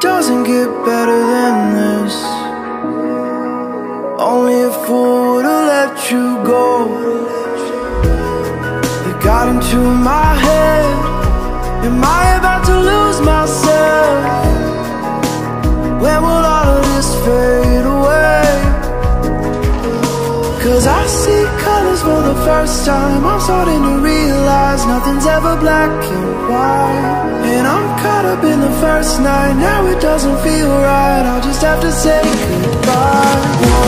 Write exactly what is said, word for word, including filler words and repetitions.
doesn't get better than this. Only a fool would've let you go. You got into my head. Am I about to lose myself? When will all of this fade away? Cause I see colors for the first time. I'm starting to realize nothing's ever black and white. And I'm caught up in the first night. Now it doesn't feel right. I'll just have to say goodbye.